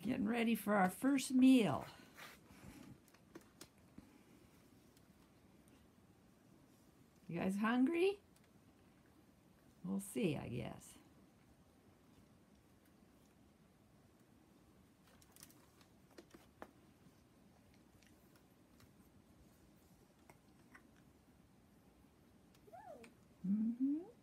Getting ready for our first meal. You guys hungry? We'll see, I guess. Mm-hmm.